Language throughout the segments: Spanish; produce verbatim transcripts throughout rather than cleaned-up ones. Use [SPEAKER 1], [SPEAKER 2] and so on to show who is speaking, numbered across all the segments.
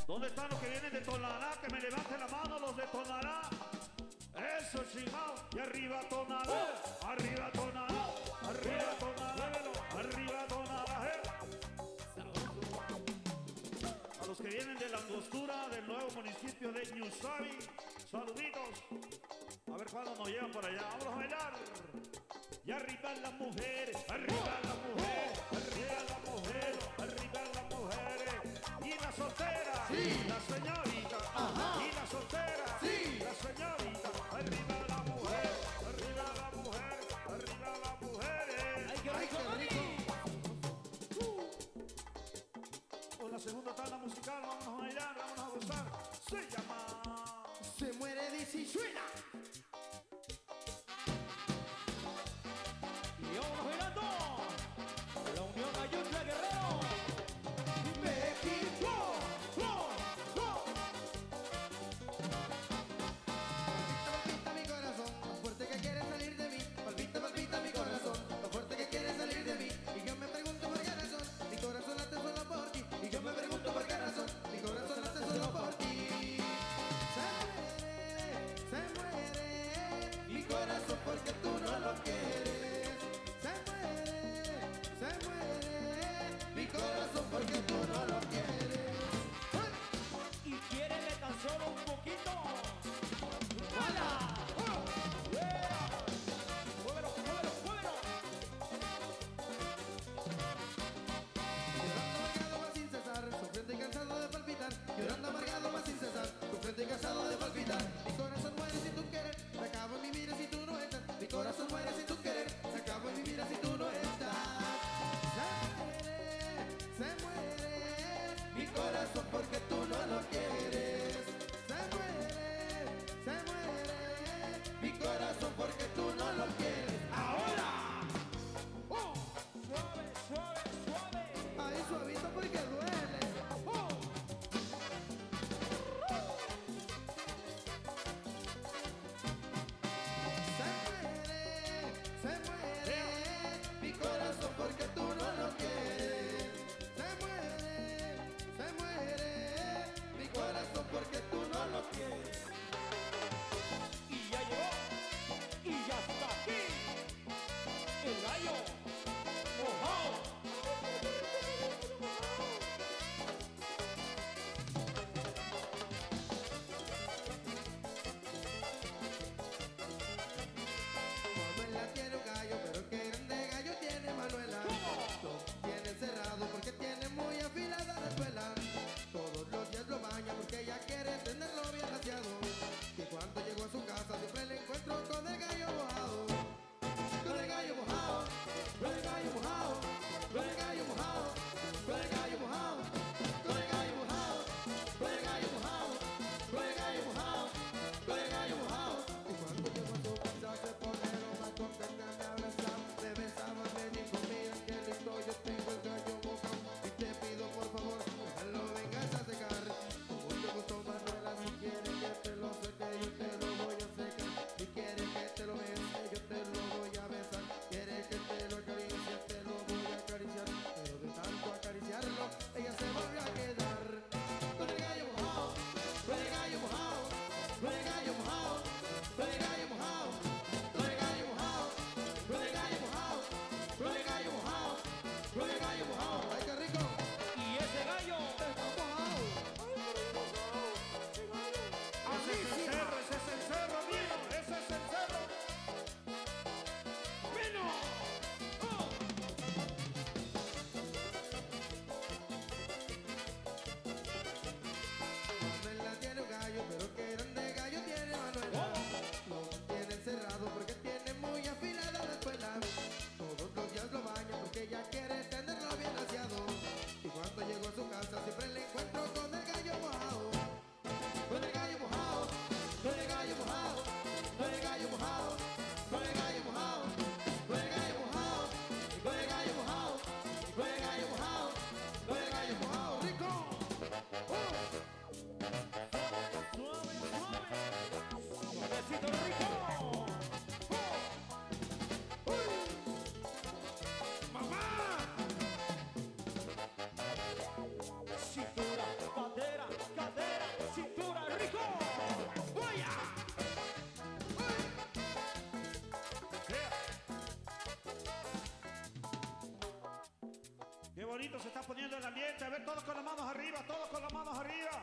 [SPEAKER 1] ¿Dónde están los que vienen de Tonalá? Que me levanten la mano los de Tonalá. Eso, chingao. Y arriba Tonalá, arriba Tonalá, arriba Tonalá, arriba Tonalá. Eh. A los que vienen de la angostura del nuevo municipio de Ñusabi, saluditos. A ver cuándo nos llevan por allá. Vamos a bailar. Y arriba las mujeres, arriba las mujeres, arriba las mujeres, arriba las mujeres. Y la soltera,
[SPEAKER 2] sí,
[SPEAKER 1] la señorita,
[SPEAKER 2] ajá,
[SPEAKER 1] y la soltera,
[SPEAKER 2] sí,
[SPEAKER 1] la señorita. Arriba la mujer, arriba la mujer, arriba las mujeres.
[SPEAKER 2] ¡Ay, qué rico,
[SPEAKER 1] Ay, qué rico! Uh. Con la segunda tanda musical, vamos a bailar, vamos a gozar. Se llama...
[SPEAKER 2] Se muere Dizzy, suena.
[SPEAKER 3] Y vamos bailando. La Unión Ayutla Guerrero.
[SPEAKER 2] México. ¡Oh! ¡Oh! Palpita, palpita mi corazón, lo fuerte que quiere salir de mí. Palpita, palpita mi corazón, lo fuerte que quiere salir de mí. Y yo me pregunto por qué razón, mi corazón late solo por ti. Y yo me pregunto por qué razón, mi corazón late solo por ti. Se muere, se muere mi corazón porque tú no lo quieres. Se muere.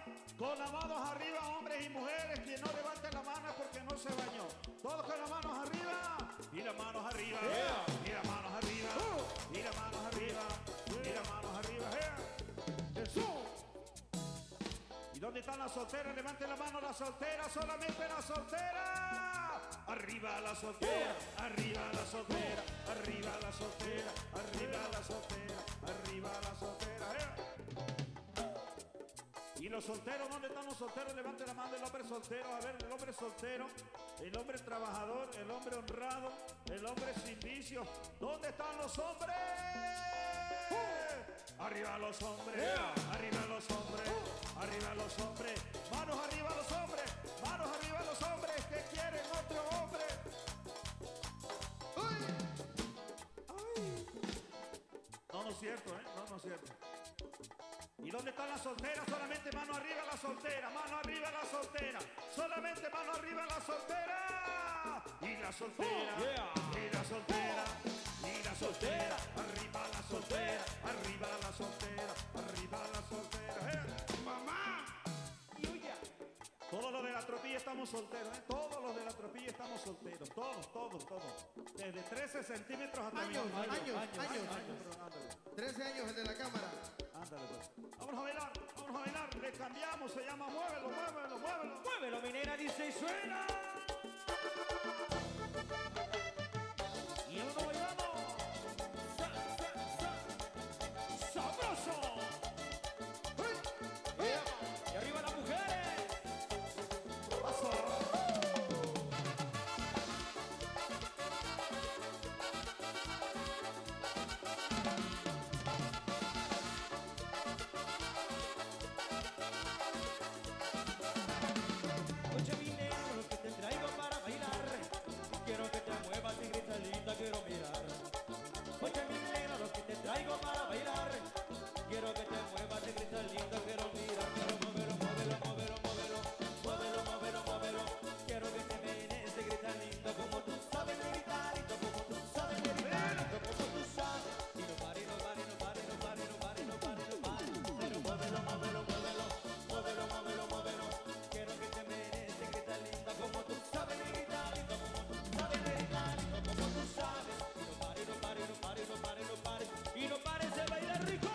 [SPEAKER 1] con las manos arriba, hombres y mujeres. Quien no levante la mano es porque no se bañó. Todos con las manos arriba. Y las manos arriba.
[SPEAKER 3] Yeah.
[SPEAKER 1] Y las manos arriba.
[SPEAKER 3] Uh.
[SPEAKER 1] Y las manos arriba. Y las manos arriba. Yeah. Jesús. ¿Y dónde están las solteras? Levante la mano las solteras. Solamente las solteras. Arriba la soltera. Arriba la soltera. Arriba la soltera. Arriba la soltera. Arriba la soltera. Yeah. ¿Y los solteros? ¿Dónde están los solteros? Levante la mano el hombre soltero. A ver, el hombre soltero, el hombre trabajador, el hombre honrado, el hombre sin vicio. ¿Dónde están los hombres? Uh. Arriba los hombres,
[SPEAKER 3] Yeah.
[SPEAKER 1] arriba los hombres, uh. arriba los hombres. Manos arriba los hombres, manos arriba los hombres que quieren otro hombre.
[SPEAKER 2] ¡Uy!
[SPEAKER 1] Ay. No, no es cierto, ¿eh? No, no es cierto. ¿Y dónde están las solteras? Solamente mano arriba la soltera, mano arriba la soltera, solamente mano arriba la soltera. Y la soltera,
[SPEAKER 3] Oh, yeah.
[SPEAKER 1] y la soltera, y la soltera, arriba la soltera, arriba la soltera, arriba la soltera. ¡Eh! ¡Mamá! Todos los de la tropilla estamos solteros, ¿eh? Todos los de la tropilla estamos solteros, todos, todos, todos. Desde trece centímetros hasta
[SPEAKER 2] Años,
[SPEAKER 1] mi-
[SPEAKER 2] años, años.
[SPEAKER 1] pero ándale.
[SPEAKER 2] trece años el de la cámara.
[SPEAKER 1] Ándale, pues. Vámonos a bailar, vámonos a bailar. Le cambiamos, se llama Muévelo, Muévelo, Muévelo.
[SPEAKER 3] Muévelo, mi nena, dice y suena. Y uno bailando. Sa, sa, sa. Sabroso. Yeah. Y arriba las mujeres.
[SPEAKER 1] Paso.
[SPEAKER 3] Oye, mi nena, lo que te traigo para bailar. Quiero que te muevas y grita linda, quiero mirar. Oye, mi nena, lo que te traigo para bailar. Quiero que te muevas y grita linda, quiero mirar. Quiero moverlo, moverlo, moverlo, moverlo. Moverlo, moverlo, moverlo. Quiero que te menes y grita linda, como tú sabes gritar, lindo, como tú sabes gritar, lindo, como tú sabes. Y no pare, no pare, no pare, no pare, no pare, no pare, no pare. Pero muévelo, muévelo, muévelo. Muévelo, muévelo, muévelo. Quiero que te menes y grita linda, como tú sabes gritar, lindo, como tú sabes gritar, lindo, como tú sabes. Y no pare, no pare, no pare, no pare, no pare. Y no pares de bailar rico.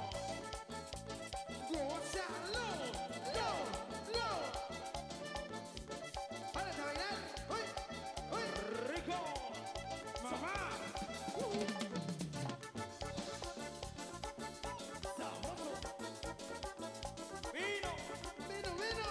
[SPEAKER 2] ¡Gózalo! ¡No! ¡No! ¡Párate a bailar! ¡Uy! ¡Uy!
[SPEAKER 3] Rico.
[SPEAKER 1] ¡Mamá!
[SPEAKER 3] Sabroso. Vino.
[SPEAKER 2] ¡Vino, vino!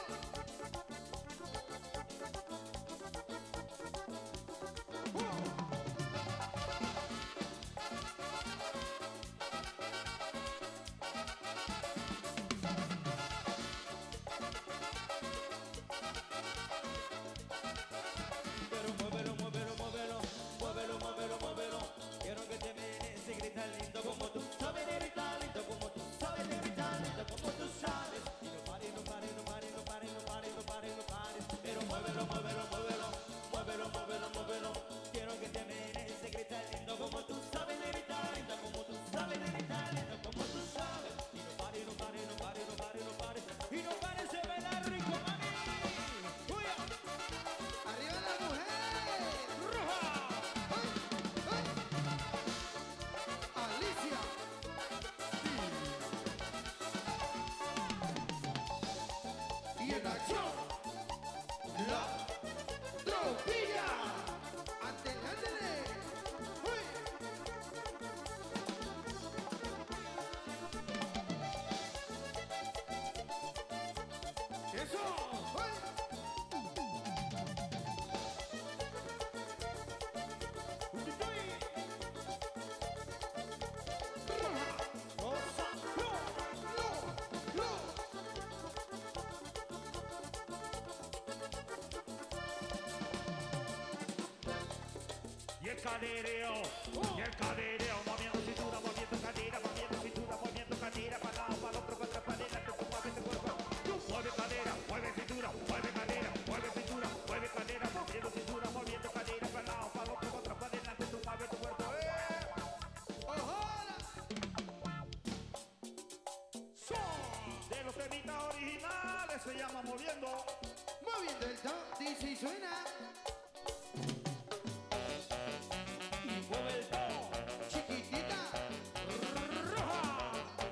[SPEAKER 3] Pero muévelo, muévelo, muévelo, muévelo, muévelo, muévelo. Quiero que te menes y gritar lindo como tú sabes gritar, lindo como tú sabes gritar, lindo como tú sabes. Y no pare, no pare, no pare, no pare, no pare, no pare, no pare. Pero muévelo, muévelo, muévelo, muévelo, muévelo, muévelo. Quiero que te menes y gritar lindo como tú sabes gritar, lindo como tú sabes gritar, lindo como tú sabes. Y no pare, no pare, no pare, no pare, no pare. Y no pares de bailar rico, mami. Uy,
[SPEAKER 2] ¡Arriba la mujer!
[SPEAKER 3] roja.
[SPEAKER 2] ¡Uy! ¡Uy! ¡Alicia! Sí. Y en acción, la tropilla. ¡Ándele, ándele! ¡Uy!
[SPEAKER 1] ¡Eso!
[SPEAKER 2] ¡Uy! ¡No! ¡No!
[SPEAKER 1] Y el cadereo, y el cadereo, moviendo cintura, moviendo cadera, moviendo cintura, moviendo cadera, para lado, para otro, para atrás, para adelante, tú mueves tu cuerpo. Tú mueve cadera, mueve cintura, mueve cadera, mueve cintura, mueve cadera, moviendo cintura, moviendo cadera, para lado, para otro, para atrás, para adelante, tú mueves tu cuerpo. ¡Eh!
[SPEAKER 2] ¡Ojola!
[SPEAKER 1] Son de los temitas originales se llama Moviendo.
[SPEAKER 2] Moviendo el top, dice y suena.
[SPEAKER 3] Y mueve el todo.
[SPEAKER 2] Chiquitita.
[SPEAKER 1] ¡Roja!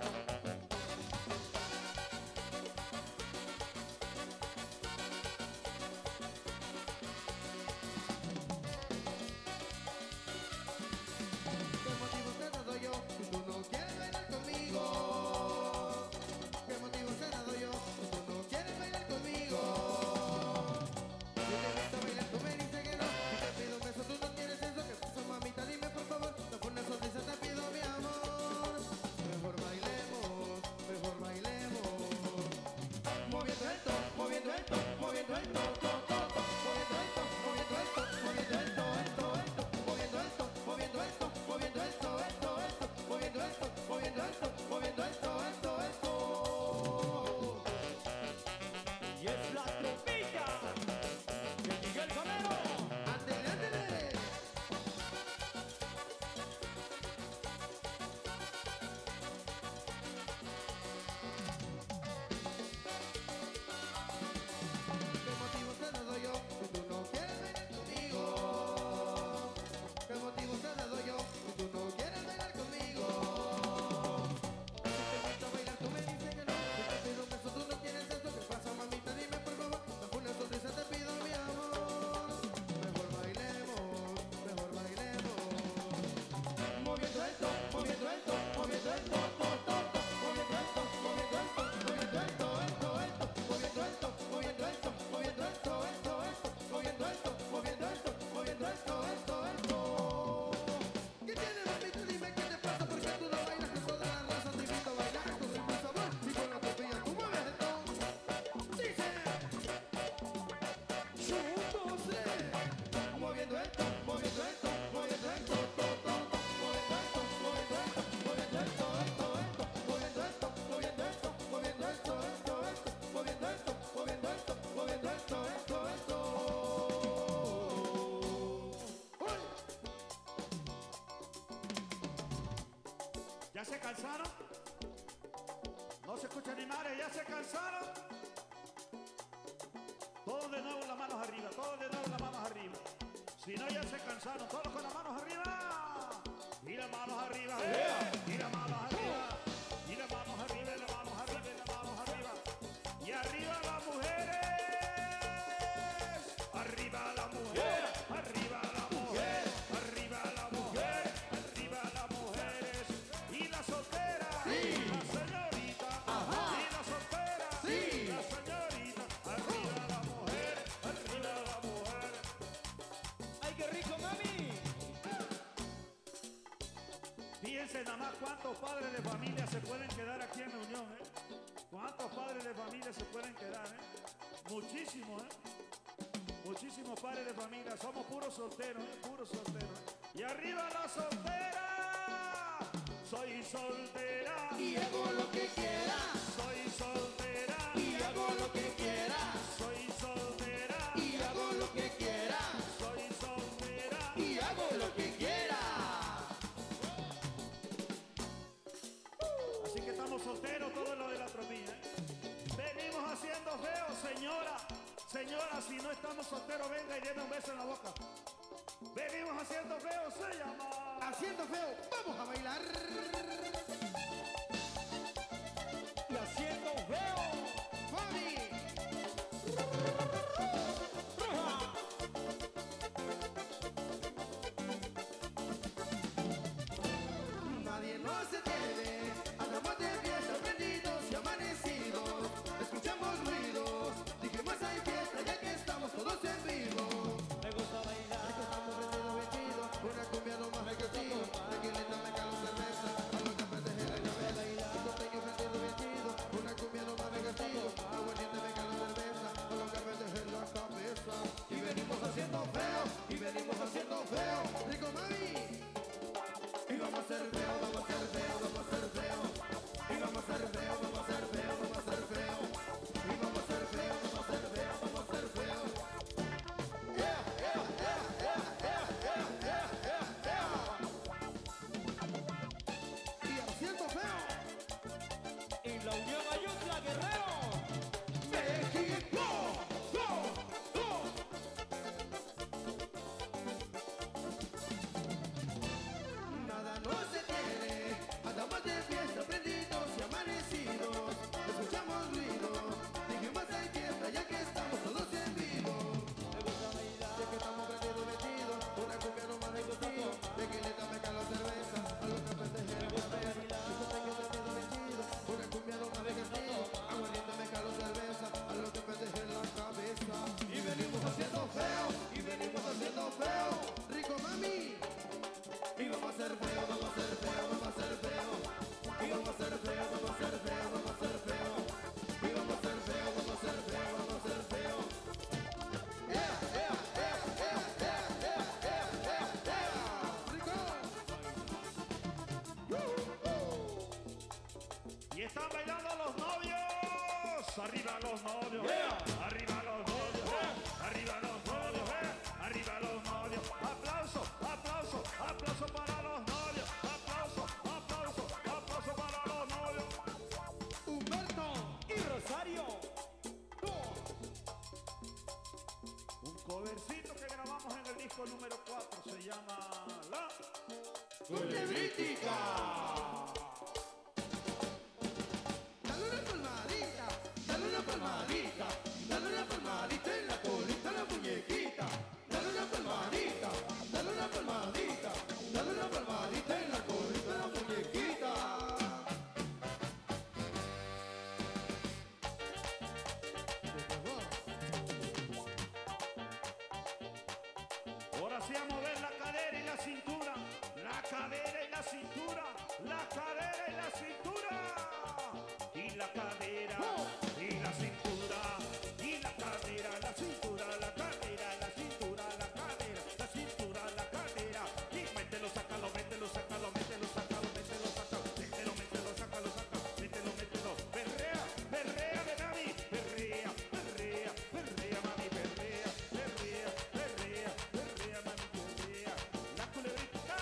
[SPEAKER 2] ¿Qué motivo te he dado yo? Si tú no quieres bailar conmigo. ¿Qué motivo te he dado yo? Si tú no quieres bailar conmigo. Yo te he visto bailar, tú me dices que no. Si te pido un beso, tú no quieres eso. ¿Qué pasa, mamita? Dime por favor. No por una sonrisa te pido, mi amor. Mejor bailemos, mejor bailemos. Moviendo el top, moviendo el top, moviendo el top, top, top, top. Moviendo el top, moviendo el top, moviendo el top, el top, el top. Moviendo el top, moviendo el top, moviendo el top, el top, el top. Moviendo el top, moviendo el top, moviendo el top, el top, el top.
[SPEAKER 3] Y es la trompita de Miguel Calero.
[SPEAKER 2] Ándele, ándele. ¿Qué motivo te he dado yo? Si tú no quieres bailar conmigo. ¿Qué motivo te he dado yo? Si tú no quieres bailar conmigo. Si te invito a bailar, tú me dices que no. Si te pido un beso, tú no quieres eso. ¿Qué pasa, mamita? Dime por favor. Dame una sonrisa, te pido, mi amor. Mejor bailemos, mejor bailemos. Moviendo el top, moviendo el top, moviendo el top, top, top, top. Moviendo el top, moviendo el top, moviendo el top, el top, el top. Moviendo el top, moviendo el top, moviendo el top, el top, el top. Moviendo el top, moviendo el top, moviendo el top, el top, el top. ¿Qué tiene, mamita? Dime qué te pasa, porque tú no bailas con toda la raza. Te invito a bailar con el más sabor y con la tortilla tú mueves el top. Dice, un, dos, tres. Moviendo el top, moviendo el top, moviendo el top, top, top, top. Moviendo el top, moviendo el top, moviendo el top, el top, el top. Moviendo el top, moviendo el top, moviendo el top, el top, el top. Moviendo el top, moviendo el top, moviendo el top, el top, el top. ¡Uy!
[SPEAKER 1] ¿Ya se cansaron? No se escucha ni madre, ¿ya se cansaron? Todos de nuevo las manos arriba, todos de nuevo las manos arriba. Si no, ya se cansaron, todos con las manos arriba. Y las manos arriba, y las manos arriba, y las manos arriba, y las manos arriba, y las manos arriba. Y arriba las mujeres, arriba la mujer, arriba la mujer, arriba la mujer, arriba las mujeres. Y la soltera, la señorita, y la soltera,
[SPEAKER 2] Sí.
[SPEAKER 1] la señorita, arriba la mujer, arriba la mujer.
[SPEAKER 3] ¡Ay, qué rico, mami!
[SPEAKER 1] Fíjense nada más cuántos padres de familia se pueden quedar aquí en la unión, ¿eh? ¿Cuántos padres de familia se pueden quedar, eh? Muchísimos, ¿eh? Muchísimos padres de familia. Somos puros solteros, ¿eh? Puros solteros. Y arriba la soltera. Soy soltera.
[SPEAKER 2] Y hago lo que quiera,
[SPEAKER 1] Soy soltera.
[SPEAKER 2] y hago lo que quiera,
[SPEAKER 1] Soy soltera.
[SPEAKER 2] y hago lo que quiera,
[SPEAKER 1] Soy soltera.
[SPEAKER 2] y hago lo que quiera.
[SPEAKER 1] Así que estamos solteros, todo lo de la tropilla, ¿eh? Venimos haciendo feo, señora. Señora, si no estamos solteros, venga y déme un beso en la boca. Venimos haciendo feo, se llama.
[SPEAKER 2] Haciendo feo, vamos a bailar.
[SPEAKER 3] Y haciendo feo.
[SPEAKER 2] Mami,
[SPEAKER 3] ¡Roja!
[SPEAKER 2] nadie nos detiene. Andamos de fiesta, prendidos y amanecidos. Escuchamos ruidos, dijimos hay fiesta ya que estamos todos en vivo.
[SPEAKER 3] Me gusta bailar.
[SPEAKER 2] Es que estamos prendidos bien chido, una cumbia no más que tío. Tequilita, me calo cerveza, a los que apetece la
[SPEAKER 1] todos, arriba los novios,
[SPEAKER 3] Yeah.
[SPEAKER 1] arriba los novios, arriba los novios, arriba los novios. Aplauso, aplauso, aplauso para los novios. Aplauso, aplauso, aplauso para los novios.
[SPEAKER 2] Humberto
[SPEAKER 3] Y Rosario.
[SPEAKER 1] Un covercito que grabamos en el disco número cuatro se llama La
[SPEAKER 2] Culebrítica. Dale una palmadita, dale una palmadita, dale una palmadita en la colita a la muñequita. Dale una palmadita, dale una palmadita, dale una palmadita en la colita a la muñequita.
[SPEAKER 1] Ahora sí a mover la cadera y la cintura, la cadera y la cintura, la cadera y la cintura, y la cadera y la cintura, y la cadera, la cintura, la cadera, la cintura, la cadera, la cintura, la cadera, y mételo, sácalo, mételo, sácalo, mételo, sácalo, mételo, sácalo, mételo, mételo, sácalo, sácalo, mételo, mételo, perrea, perrea de mami, perrea, perrea, perrea mami, perrea, perrea, perrea, perrea mami, perrea, la culebrita.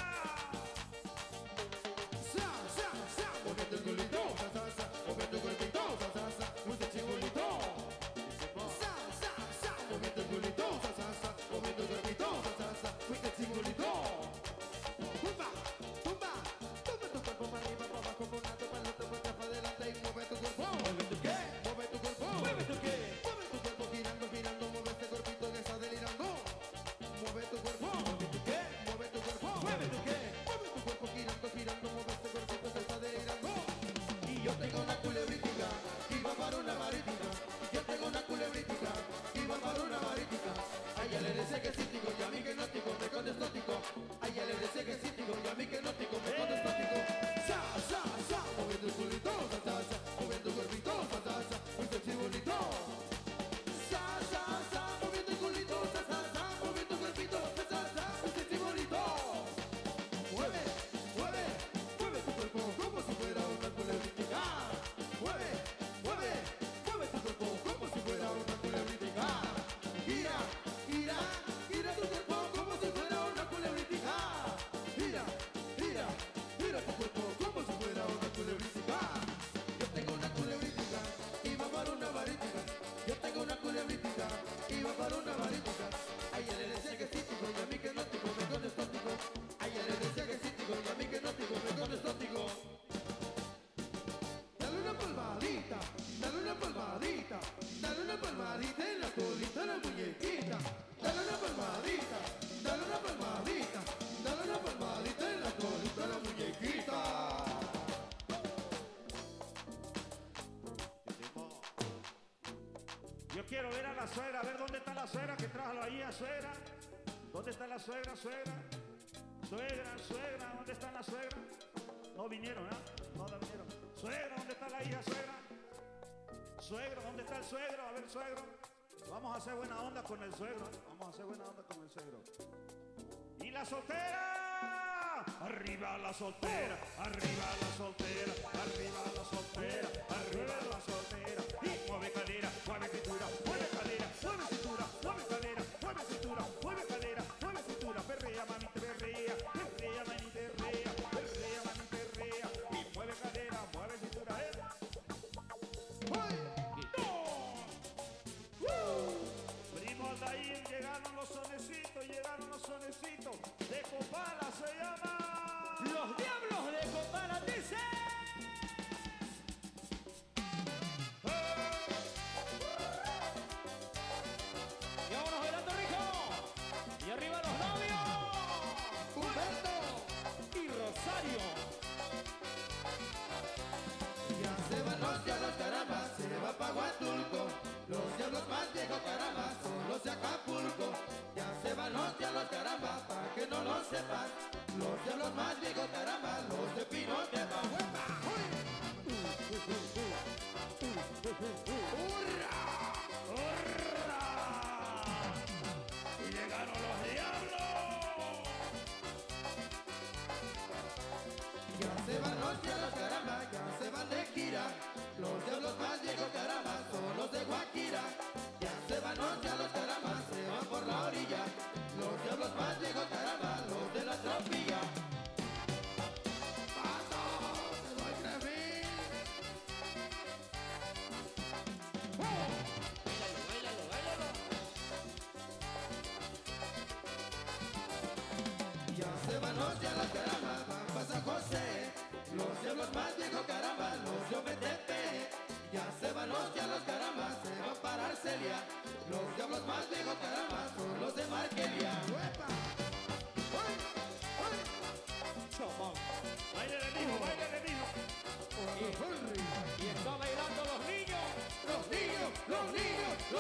[SPEAKER 2] Sa, sa, sa, moviendo el culito, sa, sa, sa, moviendo el cuerpito, sa, sa, sa, mucho chingulito. Sa, sa, sa, moviendo el culito, sa, sa, sa, moviendo el cuerpito, sa, sa, sa, mucho chingulito. Tumba, tumba, tumba tu cuerpo para arriba, para abajo, por un lado, para el otro, para atrás, para adelante y mueve tu cuerpo.
[SPEAKER 3] ¿Mueve tu qué?
[SPEAKER 2] Mueve tu cuerpo.
[SPEAKER 3] ¿Mueve tu qué?
[SPEAKER 2] Mueve tu cuerpo girando, girando, mueve este cuerpito que está delirando. Mueve tu cuerpo.
[SPEAKER 3] ¿Mueve tu qué?
[SPEAKER 2] Mueve tu cuerpo.
[SPEAKER 3] ¿Mueve tu qué?
[SPEAKER 2] Mueve tu cuerpo girando, girando, mueve este cuerpito que está delirando. Y yo tengo una culebrítica y va para una marítica. Yo tengo una culebrítica y va para una marítica. A ella le dice que sí, tico, y a mí que no, tico, me contesto, tico. A ella le dice que sí, tico, y a mí que no, tico, me contesto, tico. Sa, sa, sa, moviendo el culito, sa, sa, sa, moviendo el cuerpito, sa, sa, sa, muy sexy bonito. Sa, sa, sa, moviendo el culito, sa, sa, sa, moviendo el cuerpito, sa, sa, sa, muy sexy bonito. Mueve, mueve, mueve tu cuerpo como si fuera una culebrítica. Mueve, mueve, mueve tu cuerpo como si fuera una culebrítica. Gira, gira, gira tu cuerpo como si fuera una culebrítica. Gira, gira, gira tu cuerpo como si fuera una culebrítica. Yo tengo una culebrítica y va para una marítica. Yo tengo una culebrítica y va para una marítica. A ella le decía que sí, tico, y a mí que no, tico, me contestó, tico. A ella le decía que sí, tico, y a mí que no, tico, me contestó, tico. Dale una palmadita, dale una palmadita, dale una palmadita en la colita a la muñequita. Dale una palmadita, dale una palmadita, dale una palmadita en la colita a la muñequita.
[SPEAKER 1] Yo quiero ver a la suegra, a ver dónde está la suegra, que trájalo ahí a suegra. ¿Dónde está la suegra, suegra? Suegra, suegra, ¿dónde está la suegra? No vinieron, ¿ah? No, no vinieron. Suegra, ¿dónde está la hija, suegra? Suegro, ¿dónde está el suegro? A ver, suegro. Vamos a hacer buena onda con el suegro, ¿eh? Vamos a hacer buena onda con el suegro. ¡Y la soltera! Arriba la soltera, arriba la soltera, arriba la soltera, arriba la soltera. Y mueve cadera, mueve cintura, mueve cadera, mueve cintura, mueve cadera, mueve cintura, mueve cadera, mueve cintura. Perrea, mami, perrea, perrea, mami, perrea, perrea, mami, perrea. Y mueve cadera, mueve cintura, ¿eh? Primo Aldair, llegaron los sonecitos, llegaron los sonecitos. De Copala se llama.
[SPEAKER 3] Los diablos de Copala dice. Y vámonos bailando rico. Y arriba los novios.
[SPEAKER 2] Humberto
[SPEAKER 3] Y Rosario.
[SPEAKER 2] ya se van los diablos, caramba, se va pa' Huatulco. Los diablos más viejos, caramba, son los de Acapulco. Ya se van los diablos, caramba, pa' que no lo sepas. Los diablos más viejos, caramba, los de Pinotepa. ¡Huepa! ¡Hurra!
[SPEAKER 1] ¡Hurra! Y llegaron los diablos.
[SPEAKER 2] Ya se van los diablos, caramba, ya se van de gira. Los diablos más viejos, caramba, son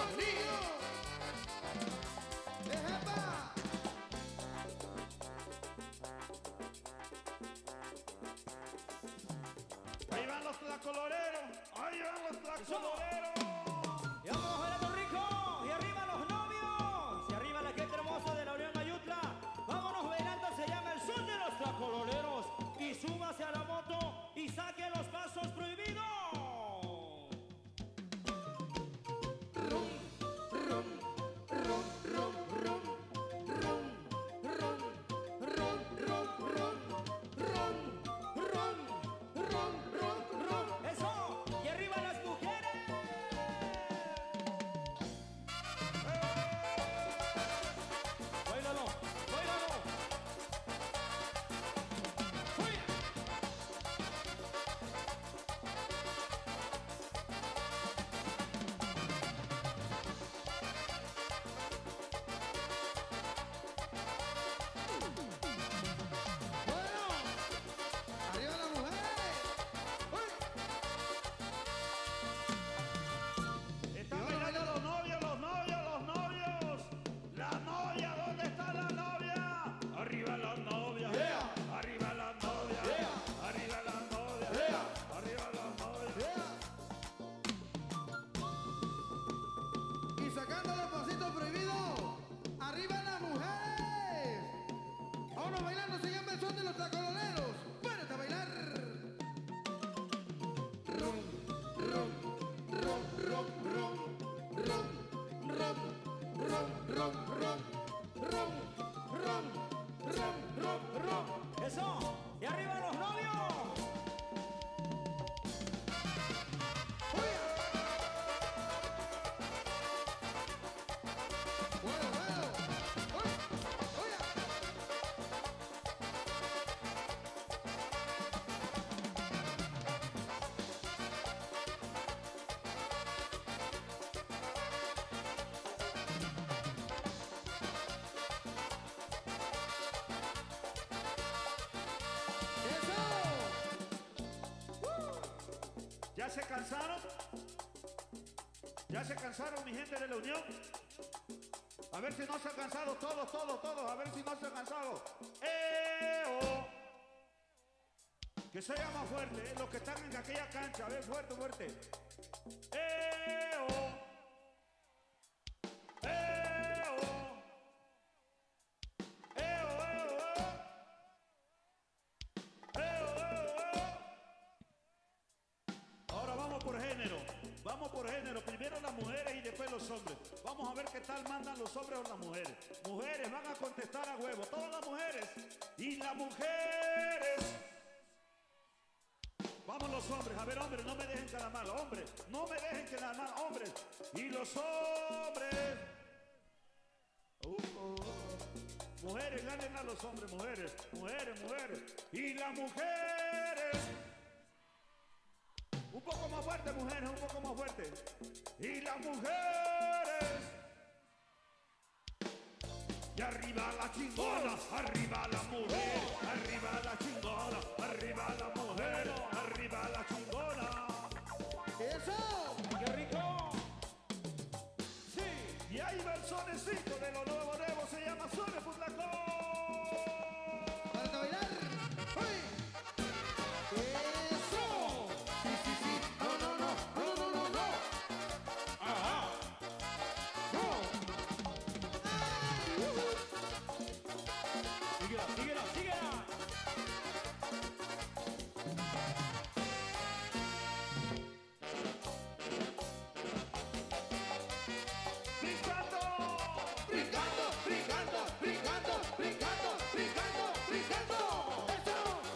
[SPEAKER 2] los niños. ¡Ejepa!
[SPEAKER 1] Ahí van los tlacoloreros, ahí van los tlacoloreros.
[SPEAKER 3] Y vamos bailando rico, y arriba los novios, y arriba la gente hermosa de la Unión Ayutla. Vámonos bailando, se llama el son de los tlacoloreros. Y súbase a la moto y saque los pasos prohibidos.
[SPEAKER 2] Rum, rum, rum, rum, rum, rum, rum, rum, rum, rum, rum, rum, rum, rum, rum.
[SPEAKER 3] Eso, y arriba las mujeres. Báilalo, báilalo. ¡Fuera!
[SPEAKER 2] Bueno, arriba las mujeres. ¡Uy!
[SPEAKER 1] Están bailando los novios, los novios, los novios. La novia, ¿dónde está la novia? Arriba las novias,
[SPEAKER 2] Yeah.
[SPEAKER 1] arriba las novias,
[SPEAKER 2] Yeah.
[SPEAKER 1] arriba las novias,
[SPEAKER 2] Yeah.
[SPEAKER 1] arriba las novias.
[SPEAKER 2] Y sacando los pasitos prohibidos, arriba las mujeres. Vámonos bailando, se llama el son de los tlacoloreros. Párate a bailar. Rum, rum, rum, rum, rum, rum, rum, rum, rum, rum, rum, rum, rum, rum, rum.
[SPEAKER 3] Eso, y arriba los novios.
[SPEAKER 2] ¡Oye! Bueno, bueno. ¡Oye! ¡Oye!
[SPEAKER 1] ¿Ya se cansaron? ¿Ya se cansaron, mi gente de la Unión? A ver si no se han cansado todos, todos, todos. A ver si no se han cansado. ¡Eo! Que se oiga más fuerte, ¿eh? Los que están en aquella cancha. A ver, fuerte, fuerte. ¡Eo! ¡Eo! ¡Eo, eo, eo! ¡Eo, eo, eo! Ahora vamos por género. Vamos por género. Primero las mujeres y después los hombres. Vamos a ver qué tal mandan los hombres o las mujeres. Mujeres van a contestar a huevo. Todas las mujeres. Y las mujeres. Vamos los hombres. A ver, hombres, no me dejen quedar mal. Hombres, no me dejen quedar mal. Hombres. Y los hombres. Uh, uh, uh. Mujeres, ganen a los hombres. Mujeres, mujeres, mujeres. Y las mujeres. Un poco más fuerte, mujeres, un poco más fuerte. Y las mujeres. Y arriba la chingona, arriba la mujer, arriba la chingona, arriba la mujer, arriba la chingona.
[SPEAKER 2] ¡Eso!
[SPEAKER 3] ¡Qué rico!
[SPEAKER 1] Sí, y ahí va el sonecito de lo nuevo, nuevo, se llama Sone Putlacón.
[SPEAKER 2] ¡Párate a bailar! ¡Uy! ¡Eso! ¡Sí, sí, sí! ¡No, no, no! ¡No, no, no, no!
[SPEAKER 3] ¡Ajá!
[SPEAKER 2] ¡No! ¡Ay! ¡Ujú!
[SPEAKER 3] ¡Síguela, síguela, síguela!
[SPEAKER 1] ¡Brincando!
[SPEAKER 2] ¡Brincando, brincando, brincando, brincando, brincando, brincando! ¡Eso!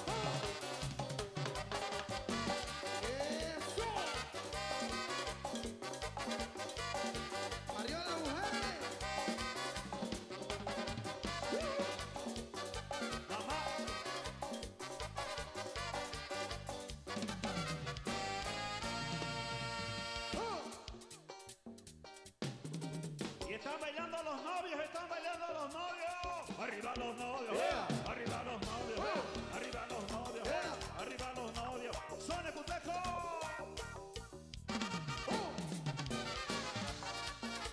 [SPEAKER 2] ¡Eso! ¡Arriba las mujeres!
[SPEAKER 1] Mamá.
[SPEAKER 2] ¡Oh!
[SPEAKER 1] Y están bailando los novios, están bailando los novios. Arriba los novios,
[SPEAKER 2] Yeah.
[SPEAKER 1] arriba los novios,
[SPEAKER 2] Yeah.
[SPEAKER 1] arriba los novios,
[SPEAKER 2] Yeah.
[SPEAKER 1] arriba los novios. Sone Putlacón.
[SPEAKER 2] ¡Oh!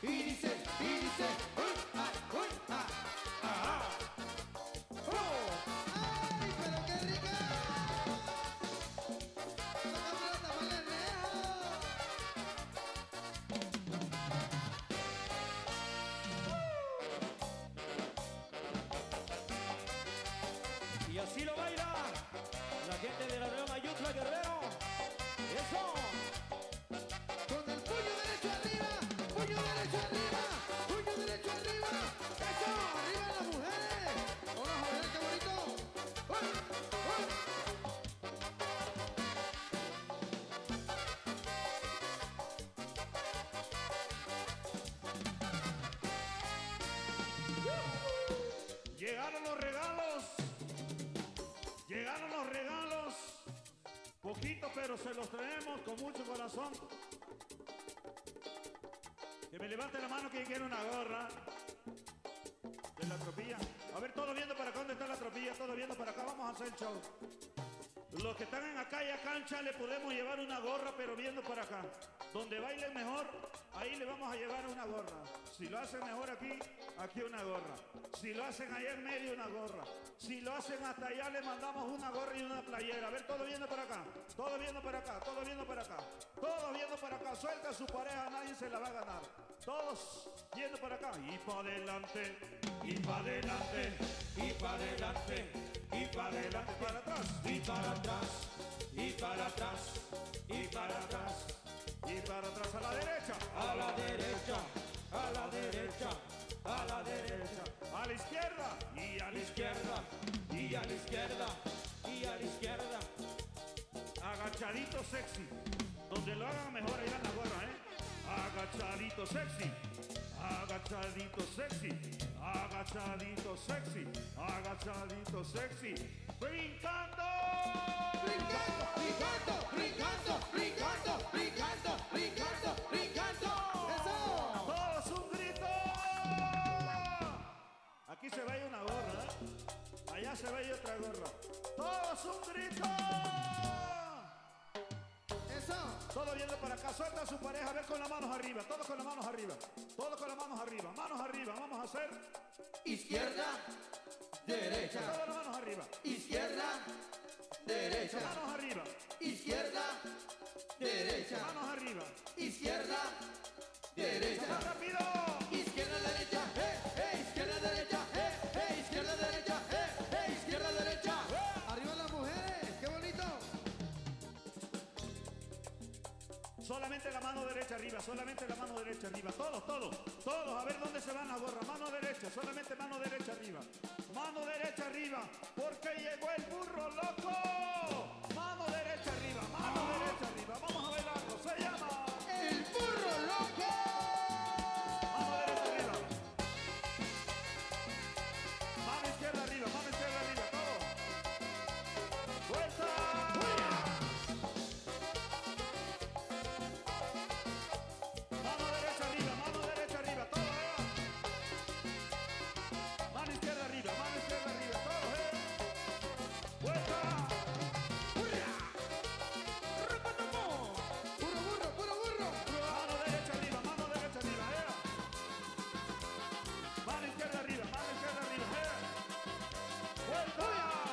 [SPEAKER 1] se los traemos con mucho corazón. Que me levante la mano quien quiere una gorra de la tropilla. A ver, todos viendo para acá, ¿dónde está la tropilla? Todos viendo para acá, vamos a hacer el show. Los que están en la calle cancha le podemos llevar una gorra, pero viendo para acá. Donde bailen mejor, ahí le vamos a llevar una gorra. Si lo hacen mejor aquí, aquí una gorra. Si lo hacen allá en medio, una gorra. Si lo hacen hasta allá, le mandamos una gorra y una playera. A ver, todo viendo para acá, todo viendo para acá, todo viendo para acá. Todos viendo para acá, suelta a su pareja, nadie se la va a ganar. Todos viendo para acá. Y para adelante, y para adelante, y para adelante, y para adelante, para atrás, y para atrás, y para atrás, y para atrás, y para atrás, a la derecha,
[SPEAKER 3] A la derecha, a la derecha, a la derecha,
[SPEAKER 1] a la izquierda, y a la izquierda,
[SPEAKER 3] y a la izquierda, y a la izquierda.
[SPEAKER 1] agachadito sexy. Donde lo hagan mejor, ahí van la gorra, ¿eh? Agachadito sexy, agachadito sexy, agachadito sexy, agachadito sexy, brincando,
[SPEAKER 2] Brincando, brincando, brincando, brincando, brincando, brincando, brincando. ¡Eso!
[SPEAKER 1] todos un grito. Aquí se ve una gorra, ¿eh? Allá se ve otra gorra. Todos un grito.
[SPEAKER 2] ¡Eso!
[SPEAKER 1] Todos viendo para acá, suelta a su pareja, a ver con las manos arriba, todos con las manos arriba, todos con las manos arriba, manos arriba, vamos a hacer,
[SPEAKER 2] Izquierda, derecha,
[SPEAKER 1] todas las manos arriba,
[SPEAKER 2] izquierda, derecha,
[SPEAKER 1] manos arriba,
[SPEAKER 2] izquierda, derecha,
[SPEAKER 1] manos arriba,
[SPEAKER 2] izquierda, derecha,
[SPEAKER 1] más rápido,
[SPEAKER 2] izquierda, derecha, eh, eh, izquierda, derecha, eh, eh, izquierda, derecha, eh, eh, izquierda, derecha. Arriba las mujeres, qué bonito.
[SPEAKER 1] solamente la mano derecha arriba, solamente la mano derecha arriba, todos, todos, todos, a ver dónde se van las gorras, mano derecha, solamente mano derecha arriba, mano derecha arriba, porque llegó el burro loco, mano derecha arriba, mano derecha arriba, vamos a bailarlo, se llama,
[SPEAKER 2] El burro loco.
[SPEAKER 1] mano derecha arriba, mano izquierda arriba, mano izquierda arriba, todo, vuelta, mano derecha arriba, mano derecha arriba, todo, eh. Mano izquierda arriba, mano izquierda arriba, todo, eh. Vuelta,
[SPEAKER 2] Burro, burro, burro, burro.
[SPEAKER 1] mano derecha arriba, mano derecha arriba, eh. Mano izquierda arriba, mano izquierda arriba, eh. Vuelta.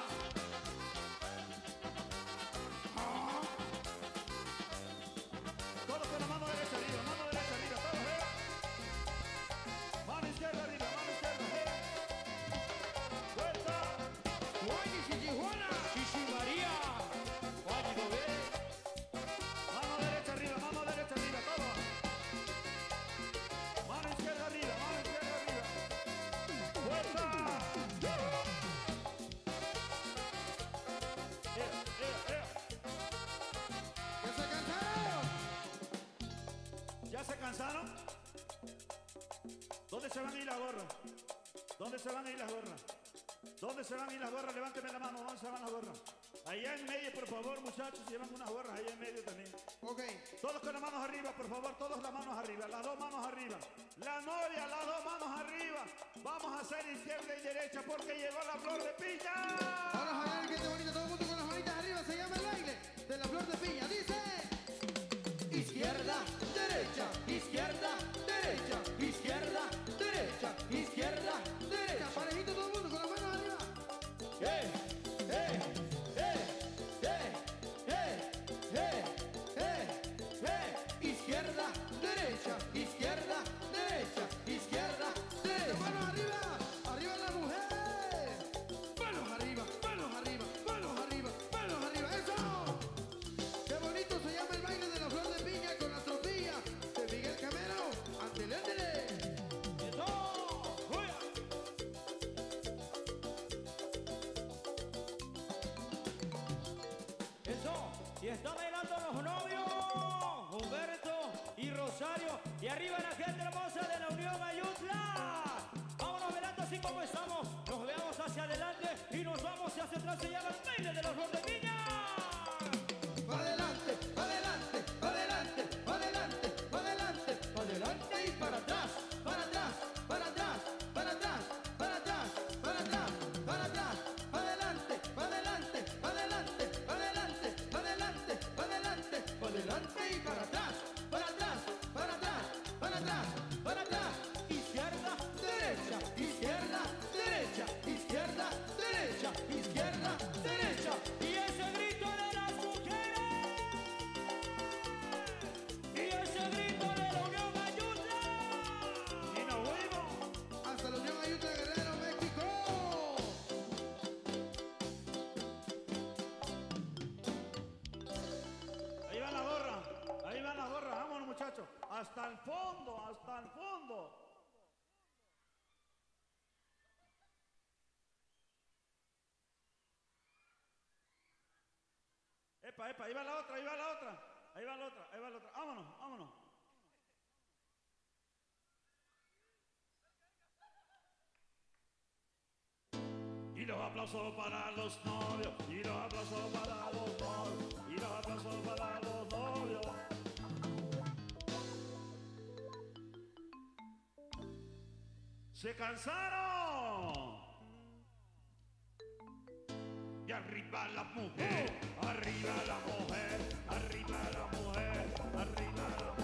[SPEAKER 1] Todos con la mano derecha arriba, mano derecha arriba, todos, eh. Mano izquierda arriba, mano izquierda, eh. Vuelta.
[SPEAKER 2] Juanis y Tijuana.
[SPEAKER 3] Chichi María, Código B.
[SPEAKER 1] Mano derecha arriba, mano derecha arriba, todo. Mano izquierda arriba, mano izquierda arriba. Vuelta. Eh, eh, eh.
[SPEAKER 2] ¿Ya se cansaron?
[SPEAKER 1] ¿Ya se cansaron? ¿Dónde se van a ir las gorras? ¿Dónde se van a ir las gorras? ¿Dónde se van a ir las gorras? Levánteme la mano, ¿dónde se van las gorras? Allá en medio, por favor, muchachos, llevan unas gorras allá en medio también.
[SPEAKER 2] Ok.
[SPEAKER 1] Todos con las manos arriba, por favor, todas las manos arriba, las dos manos arriba. La novia, las dos manos arriba. Vamos a hacer izquierda y derecha porque llegó la flor de piña.
[SPEAKER 2] Ahora Javier, que te bonito, todo el mundo con las manitas arriba, se llama el baile de la flor de piña. Dice: izquierda, derecha, izquierda, derecha, izquierda, derecha, izquierda, derecha. Parejito todo el mundo con las manos arriba.
[SPEAKER 3] ¡Eh! ¡Eh! ¡Eh!
[SPEAKER 2] Eh, eh, eh, eh, eh. Izquierda, derecha, izquierda, derecha, izquierda, derecha. Manos arriba, arriba la mujer. Manos arriba, manos arriba, manos arriba, manos arriba. ¡Eso! ¡Qué bonito se llama el baile de la flor de piña con la tropilla de Miguel Camero! ¡Ándele, ándele!
[SPEAKER 3] ¡Eso! ¡Uy! Eso, y está bailando los novios, Humberto y Rosario, y arriba la gente hermosa de la Unión Ayutla. Vámonos bailando así como estamos, nos veamos hacia adelante y nos vamos hacia atrás, se llama el baile de los flor de piña.
[SPEAKER 2] ¡Para adelante!
[SPEAKER 1] hasta el fondo, hasta el fondo. Epa, epa, ahí va la otra, ahí va la otra, ahí va la otra, ahí va la otra. Vámonos, vámonos. Y los aplausos para los novios, y los aplausos para los novios, y los aplausos para los novios. Se cansaron. Y arriba la mujer, arriba la mujer, arriba la mujer, arriba la mujer.